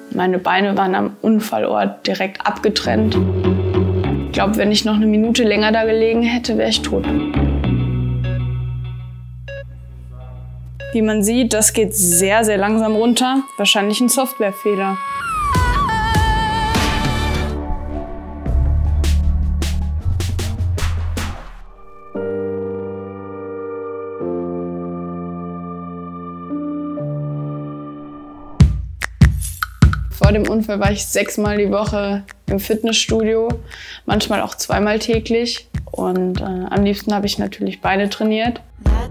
Meine Beine waren am Unfallort direkt abgetrennt. Ich glaube, wenn ich noch eine Minute länger da gelegen hätte, wäre ich tot. Wie man sieht, das geht sehr, sehr langsam runter. Wahrscheinlich ein Softwarefehler. Vor dem Unfall war ich 6-mal die Woche im Fitnessstudio, manchmal auch 2-mal täglich. Und am liebsten habe ich natürlich Beine trainiert.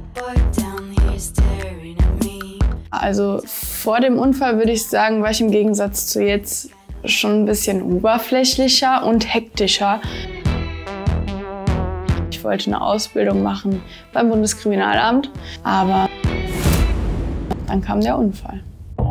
Also vor dem Unfall würde ich sagen, war ich im Gegensatz zu jetzt schon ein bisschen oberflächlicher und hektischer. Ich wollte eine Ausbildung machen beim Bundeskriminalamt, aber dann kam der Unfall.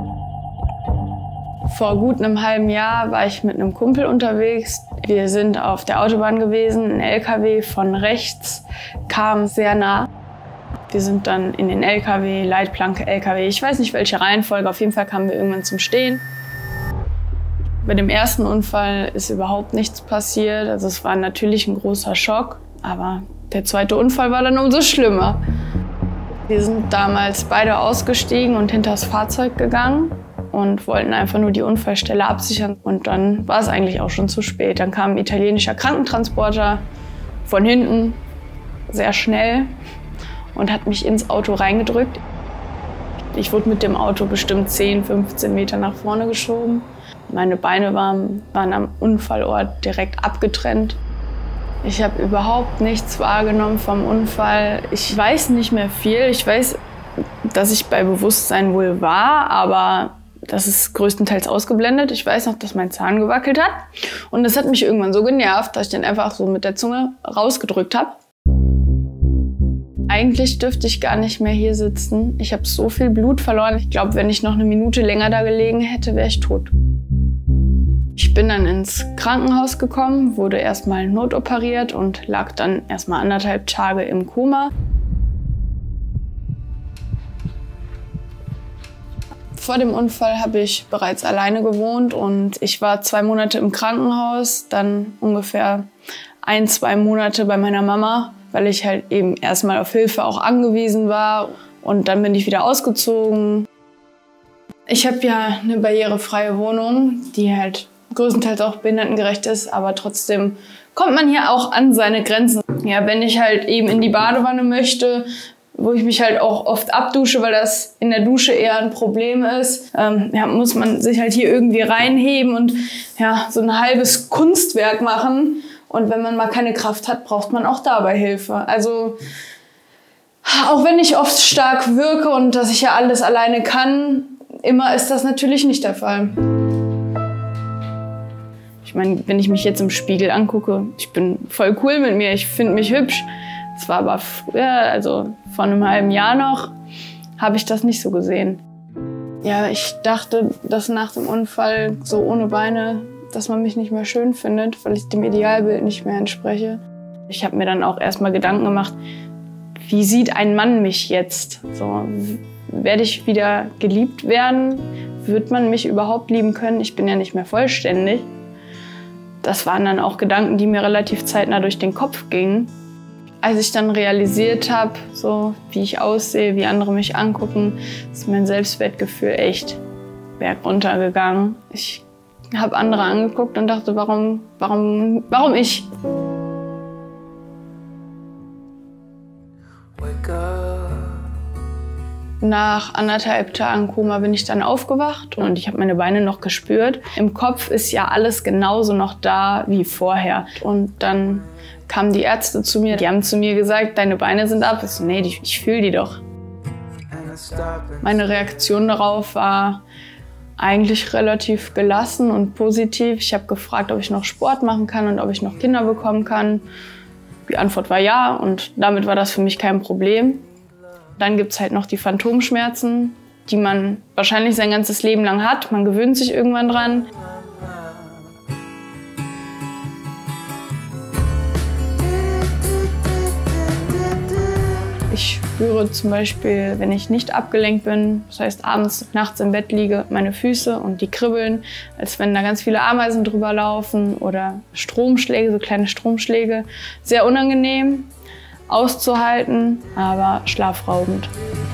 Vor gut einem halben Jahr war ich mit einem Kumpel unterwegs. Wir sind auf der Autobahn gewesen, ein LKW von rechts kam sehr nah. Wir sind dann in den LKW, Leitplanke LKW, ich weiß nicht welche Reihenfolge, auf jeden Fall kamen wir irgendwann zum Stehen. Bei dem ersten Unfall ist überhaupt nichts passiert, also es war natürlich ein großer Schock, aber der zweite Unfall war dann umso schlimmer. Wir sind damals beide ausgestiegen und hinter das Fahrzeug gegangen und wollten einfach nur die Unfallstelle absichern. Und dann war es eigentlich auch schon zu spät. Dann kam ein italienischer Krankentransporter von hinten, sehr schnell, und hat mich ins Auto reingedrückt. Ich wurde mit dem Auto bestimmt 10, 15 Meter nach vorne geschoben. Meine Beine waren am Unfallort direkt abgetrennt. Ich habe überhaupt nichts wahrgenommen vom Unfall. Ich weiß nicht mehr viel. Ich weiß, dass ich bei Bewusstsein wohl war, aber das ist größtenteils ausgeblendet. Ich weiß noch, dass mein Zahn gewackelt hat. Und das hat mich irgendwann so genervt, dass ich den einfach so mit der Zunge rausgedrückt habe. Eigentlich dürfte ich gar nicht mehr hier sitzen. Ich habe so viel Blut verloren. Ich glaube, wenn ich noch eine Minute länger da gelegen hätte, wäre ich tot. Ich bin dann ins Krankenhaus gekommen, wurde erstmal notoperiert und lag dann erstmal 1,5 Tage im Koma. Vor dem Unfall habe ich bereits alleine gewohnt und ich war 2 Monate im Krankenhaus, dann ungefähr 1, 2 Monate bei meiner Mama, weil ich halt eben erstmal auf Hilfe auch angewiesen war, und dann bin ich wieder ausgezogen. Ich habe ja eine barrierefreie Wohnung, die halt größtenteils auch behindertengerecht ist, aber trotzdem kommt man hier auch an seine Grenzen. Ja, wenn ich halt eben in die Badewanne möchte, wo ich mich halt auch oft abdusche, weil das in der Dusche eher ein Problem ist, ja, muss man sich halt hier irgendwie reinheben und ja, so ein halbes Kunstwerk machen. Und wenn man mal keine Kraft hat, braucht man auch dabei Hilfe. Also auch wenn ich oft stark wirke und dass ich ja alles alleine kann, immer ist das natürlich nicht der Fall. Ich meine, wenn ich mich jetzt im Spiegel angucke, ich bin voll cool mit mir, ich finde mich hübsch. Das war aber früher, also vor einem halben Jahr noch, habe ich das nicht so gesehen. Ja, ich dachte, dass nach dem Unfall so ohne Beine, dass man mich nicht mehr schön findet, weil ich dem Idealbild nicht mehr entspreche. Ich habe mir dann auch erstmal Gedanken gemacht, wie sieht ein Mann mich jetzt? So, werde ich wieder geliebt werden? Wird man mich überhaupt lieben können? Ich bin ja nicht mehr vollständig. Das waren dann auch Gedanken, die mir relativ zeitnah durch den Kopf gingen. Als ich dann realisiert habe, so wie ich aussehe, wie andere mich angucken, ist mein Selbstwertgefühl echt bergunter gegangen. Ich habe andere angeguckt und dachte, warum ich? Nach 1,5 Tagen Koma bin ich dann aufgewacht und ich habe meine Beine noch gespürt. Im Kopf ist ja alles genauso noch da wie vorher. Und dann kamen die Ärzte zu mir, die haben zu mir gesagt, deine Beine sind ab. Ich so, nee, ich fühle die doch. Meine Reaktion darauf war eigentlich relativ gelassen und positiv. Ich habe gefragt, ob ich noch Sport machen kann und ob ich noch Kinder bekommen kann. Die Antwort war ja, und damit war das für mich kein Problem. Dann gibt es halt noch die Phantomschmerzen, die man wahrscheinlich sein ganzes Leben lang hat. Man gewöhnt sich irgendwann dran. Ich spüre zum Beispiel, wenn ich nicht abgelenkt bin, das heißt abends, nachts im Bett liege, meine Füße und die kribbeln, als wenn da ganz viele Ameisen drüber laufen oder Stromschläge, so kleine Stromschläge. Sehr unangenehm auszuhalten, aber schlafraubend.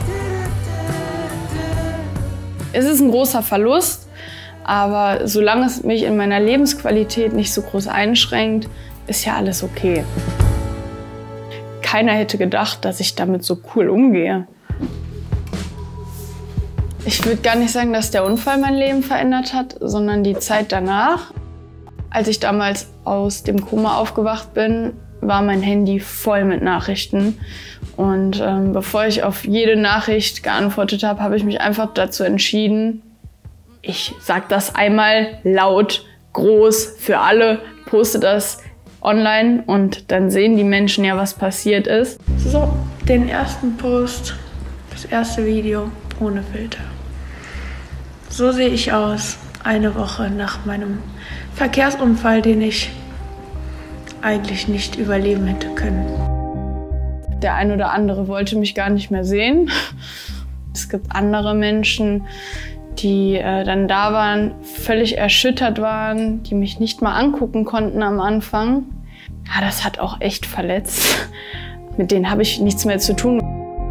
Es ist ein großer Verlust, aber solange es mich in meiner Lebensqualität nicht so groß einschränkt, ist ja alles okay. Keiner hätte gedacht, dass ich damit so cool umgehe. Ich würde gar nicht sagen, dass der Unfall mein Leben verändert hat, sondern die Zeit danach. Als ich damals aus dem Koma aufgewacht bin, war mein Handy voll mit Nachrichten. Und bevor ich auf jede Nachricht geantwortet habe, habe ich mich einfach dazu entschieden, ich sage das einmal laut, groß, für alle, poste das online und dann sehen die Menschen ja, was passiert ist. So, den ersten Post, das erste Video ohne Filter. So sehe ich aus, eine Woche nach meinem Verkehrsunfall, den ich eigentlich nicht überleben hätte können. Der ein oder andere wollte mich gar nicht mehr sehen. Es gibt andere Menschen, die dann da waren, völlig erschüttert waren, die mich nicht mal angucken konnten am Anfang. Ja, das hat auch echt verletzt. Mit denen habe ich nichts mehr zu tun.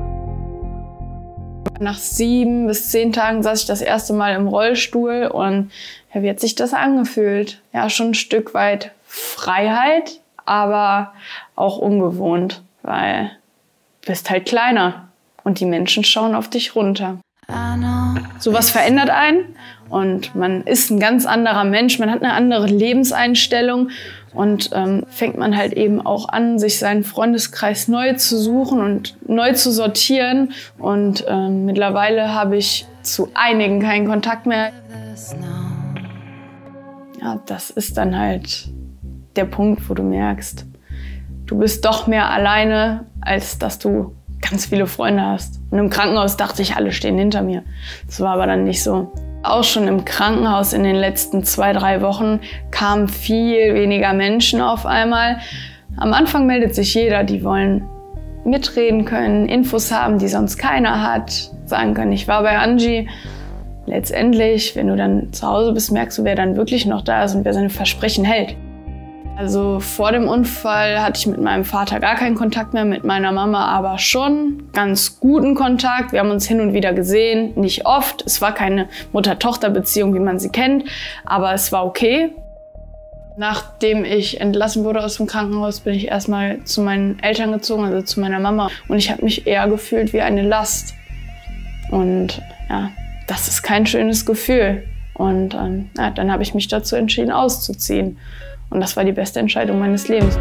Nach 7 bis 10 Tagen saß ich das erste Mal im Rollstuhl und ja, wie hat sich das angefühlt? Ja, schon ein Stück weit Freiheit, aber auch ungewohnt, weil du bist halt kleiner und die Menschen schauen auf dich runter. Sowas verändert einen und man ist ein ganz anderer Mensch, man hat eine andere Lebenseinstellung und fängt man halt eben auch an, sich seinen Freundeskreis neu zu suchen und neu zu sortieren. Und mittlerweile habe ich zu einigen keinen Kontakt mehr. Ja, das ist dann halt der Punkt, wo du merkst, du bist doch mehr alleine, als dass du ganz viele Freunde hast. Und im Krankenhaus dachte ich, alle stehen hinter mir. Das war aber dann nicht so. Auch schon im Krankenhaus in den letzten 2, 3 Wochen kamen viel weniger Menschen auf einmal. Am Anfang meldet sich jeder, die wollen mitreden können, Infos haben, die sonst keiner hat, sagen können, ich war bei Angie. Letztendlich, wenn du dann zu Hause bist, merkst du, wer dann wirklich noch da ist und wer seine Versprechen hält. Also vor dem Unfall hatte ich mit meinem Vater gar keinen Kontakt mehr, mit meiner Mama aber schon ganz guten Kontakt. Wir haben uns hin und wieder gesehen, nicht oft. Es war keine Mutter-Tochter-Beziehung, wie man sie kennt, aber es war okay. Nachdem ich entlassen wurde aus dem Krankenhaus, bin ich erstmal zu meinen Eltern gezogen, also zu meiner Mama. Und ich habe mich eher gefühlt wie eine Last. Und ja, das ist kein schönes Gefühl. Und ja, dann habe ich mich dazu entschieden, auszuziehen. Und das war die beste Entscheidung meines Lebens.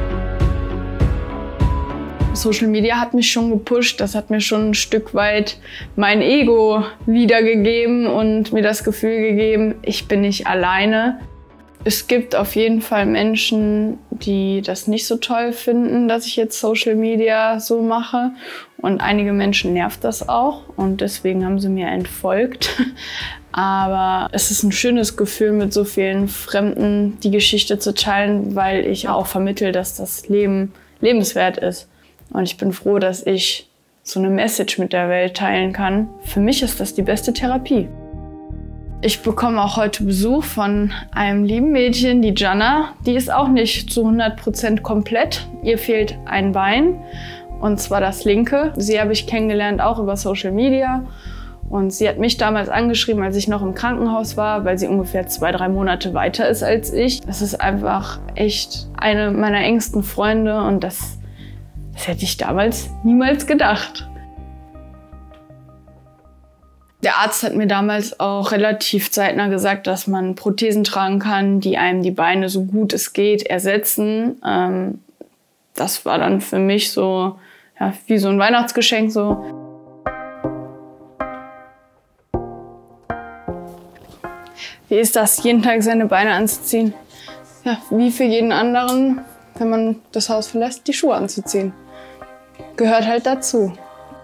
Social Media hat mich schon gepusht, das hat mir schon ein Stück weit mein Ego wiedergegeben und mir das Gefühl gegeben, ich bin nicht alleine. Es gibt auf jeden Fall Menschen, die das nicht so toll finden, dass ich jetzt Social Media so mache. Und einige Menschen nervt das auch und deswegen haben sie mir entfolgt. Aber es ist ein schönes Gefühl, mit so vielen Fremden die Geschichte zu teilen, weil ich auch vermittle, dass das Leben lebenswert ist. Und ich bin froh, dass ich so eine Message mit der Welt teilen kann. Für mich ist das die beste Therapie. Ich bekomme auch heute Besuch von einem lieben Mädchen, die Jana. Die ist auch nicht zu 100% komplett. Ihr fehlt ein Bein, und zwar das linke. Sie habe ich kennengelernt auch über Social Media. Und sie hat mich damals angeschrieben, als ich noch im Krankenhaus war, weil sie ungefähr 2, 3 Monate weiter ist als ich. Das ist einfach echt eine meiner engsten Freunde und das hätte ich damals niemals gedacht. Der Arzt hat mir damals auch relativ zeitnah gesagt, dass man Prothesen tragen kann, die einem die Beine so gut es geht ersetzen. Das war dann für mich so ja, wie so ein Weihnachtsgeschenk so. Wie ist das, jeden Tag seine Beine anzuziehen? Ja, wie für jeden anderen, wenn man das Haus verlässt, die Schuhe anzuziehen. Gehört halt dazu.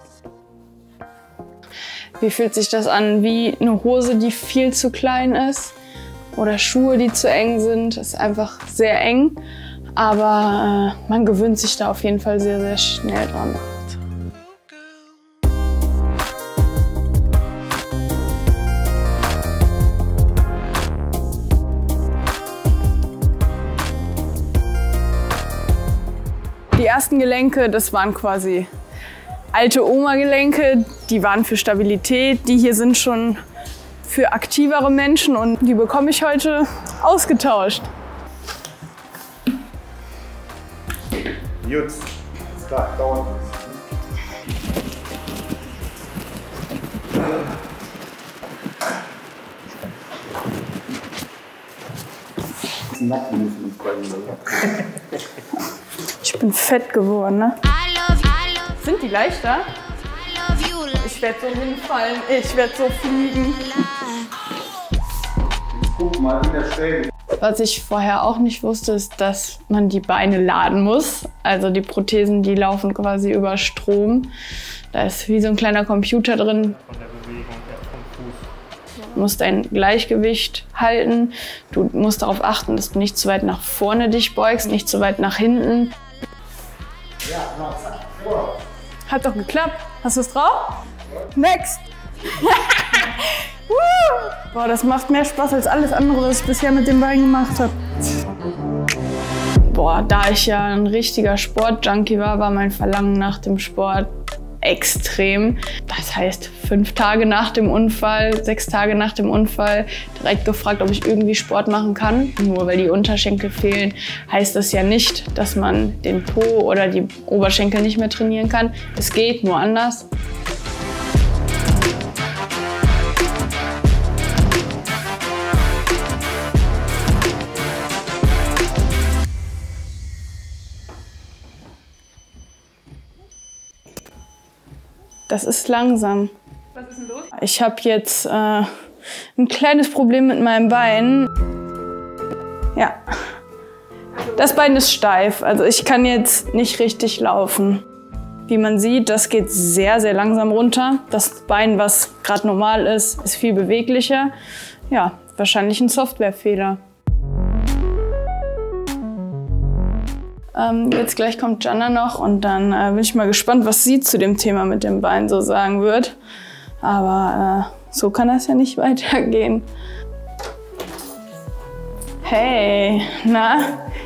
Wie fühlt sich das an? Wie eine Hose, die viel zu klein ist oder Schuhe, die zu eng sind. Das ist einfach sehr eng, aber man gewöhnt sich da auf jeden Fall sehr, sehr schnell dran. ersten Gelenke, das waren quasi alte Oma-Gelenke, die waren für Stabilität. Die hier sind schon für aktivere Menschen und die bekomme ich heute ausgetauscht. Gut, stark, dauert Ich bin fett geworden, ne? Sind die leichter? Ich werde so hinfallen, ich werde so fliegen. Guck mal, wie der steht. Was ich vorher auch nicht wusste, ist, dass man die Beine laden muss. Also die Prothesen, die laufen quasi über Strom. Da ist wie so ein kleiner Computer drin. Von der Bewegung vom Fuß. Du musst dein Gleichgewicht halten. Du musst darauf achten, dass du nicht zu weit nach vorne dich beugst, nicht zu weit nach hinten. Ja, genau, zack. Vor. Hat doch geklappt. Hast du es drauf? Next! Boah, das macht mehr Spaß als alles andere, was ich bisher mit dem Bein gemacht habe. Boah, da ich ja ein richtiger Sportjunkie war, war mein Verlangen nach dem Sport extrem. Das heißt, 5 Tage nach dem Unfall, 6 Tage nach dem Unfall direkt gefragt, ob ich irgendwie Sport machen kann. Nur weil die Unterschenkel fehlen, heißt das ja nicht, dass man den Po oder die Oberschenkel nicht mehr trainieren kann. Es geht, nur anders. Das ist langsam. Was ist denn los? Ich habe jetzt ein kleines Problem mit meinem Bein. Ja, das Bein ist steif, also ich kann jetzt nicht richtig laufen. Wie man sieht, das geht sehr, sehr langsam runter. Das Bein, was gerade normal ist, ist viel beweglicher. Ja, wahrscheinlich ein Softwarefehler. Jetzt gleich kommt Jana noch und dann bin ich mal gespannt, was sie zu dem Thema mit dem Bein so sagen wird. Aber so kann das ja nicht weitergehen. Hey, na?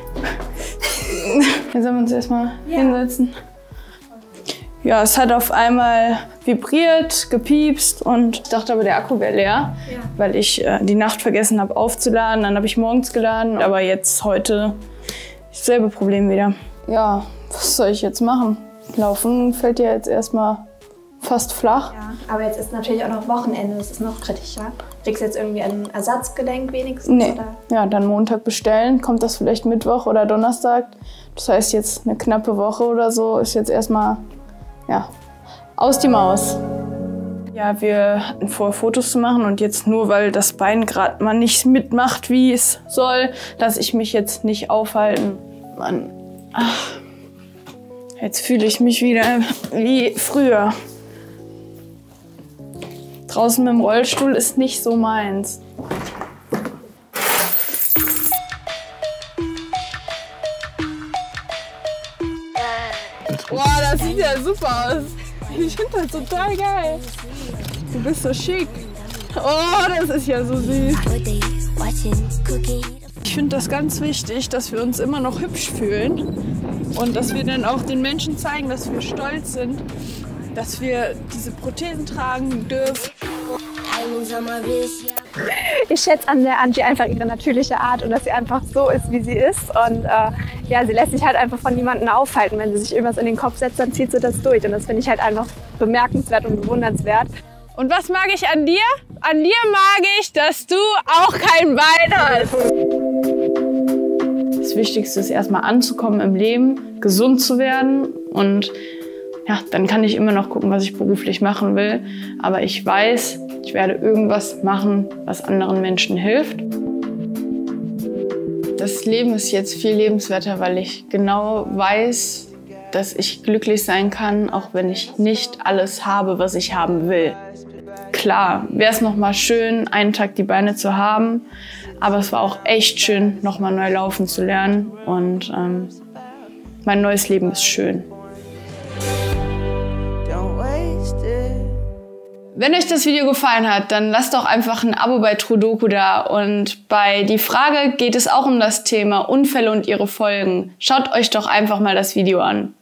Jetzt sollen wir uns erstmal hinsetzen. Ja, es hat auf einmal vibriert, gepiepst und ich dachte aber, der Akku wäre leer, weil ich die Nacht vergessen habe aufzuladen. Dann habe ich morgens geladen, aber jetzt heute selbe Problem wieder. Ja, was soll ich jetzt machen? Laufen fällt ja jetzt erstmal fast flach. Ja, aber jetzt ist natürlich auch noch Wochenende, das ist noch kritischer. Kriegst du jetzt irgendwie ein Ersatzgelenk wenigstens? Nee. Oder? Ja, dann Montag bestellen, kommt das vielleicht Mittwoch oder Donnerstag. Das heißt jetzt eine knappe Woche oder so ist jetzt erstmal, ja, aus die Maus. Ja, wir hatten vor, Fotos zu machen und jetzt nur, weil das Bein gerade mal nicht mitmacht, wie es soll, lasse ich mich jetzt nicht aufhalten. Mann, ach, jetzt fühle ich mich wieder wie früher. Draußen mit dem Rollstuhl ist nicht so meins. Boah, das sieht ja super aus. Ich finde das total geil. Du bist so schick. Oh, das ist ja so süß. Ich finde das ganz wichtig, dass wir uns immer noch hübsch fühlen und dass wir dann auch den Menschen zeigen, dass wir stolz sind, dass wir diese Prothesen tragen dürfen. Ich schätze an der Angie einfach ihre natürliche Art und dass sie einfach so ist, wie sie ist. Und ja, sie lässt sich halt einfach von niemandem aufhalten. Wenn sie sich irgendwas in den Kopf setzt, dann zieht sie das durch. Und das finde ich halt einfach bemerkenswert und bewundernswert. Und was mag ich an dir? An dir mag ich, dass du auch kein Bein hast. Das Wichtigste ist erstmal anzukommen im Leben, gesund zu werden und ja, dann kann ich immer noch gucken, was ich beruflich machen will. Aber ich weiß, ich werde irgendwas machen, was anderen Menschen hilft. Das Leben ist jetzt viel lebenswerter, weil ich genau weiß, dass ich glücklich sein kann, auch wenn ich nicht alles habe, was ich haben will. Klar, wäre es noch mal schön, einen Tag die Beine zu haben, aber es war auch echt schön, noch mal neu laufen zu lernen und mein neues Leben ist schön. Wenn euch das Video gefallen hat, dann lasst doch einfach ein Abo bei Trudoku da. Und bei Die Frage geht es auch um das Thema Unfälle und ihre Folgen. Schaut euch doch einfach mal das Video an.